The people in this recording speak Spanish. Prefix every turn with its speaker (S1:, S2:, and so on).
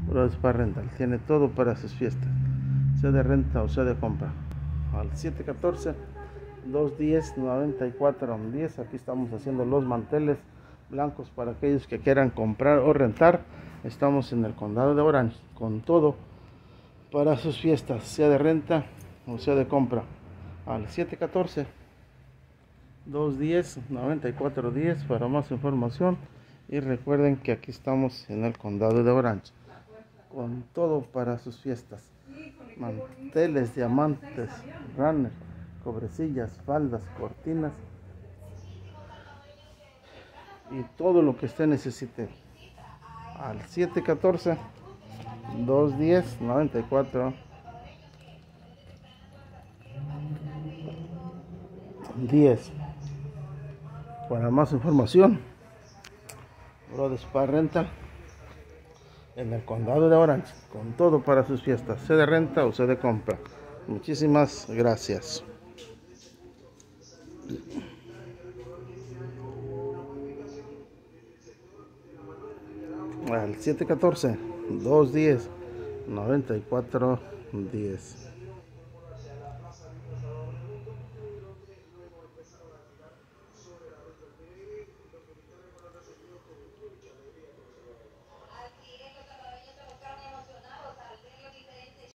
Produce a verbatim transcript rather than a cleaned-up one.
S1: Brothers Spa Rental tiene todo para sus fiestas, sea de renta o sea de compra. Al siete uno cuatro, dos uno cero, nueve cuatro uno cero. Aquí estamos haciendo los manteles blancos para aquellos que quieran comprar o rentar. Estamos en el condado de Orange con todo para sus fiestas, sea de renta o sea de compra. Al siete uno cuatro, dos uno cero, nueve cuatro uno cero para más información. Y recuerden que aquí estamos en el condado de Orange con todo para sus fiestas: manteles, diamantes, runner, cobrecillas, faldas, cortinas y todo lo que usted necesite. Al siete uno cuatro, dos uno cero, nueve cuatro uno cero para más información. Brothers Spa Rental en el condado de Orange con todo para sus fiestas, sea de renta o sea de compra. Muchísimas gracias. Al siete uno cuatro, dos uno cero, nueve cuatro uno cero.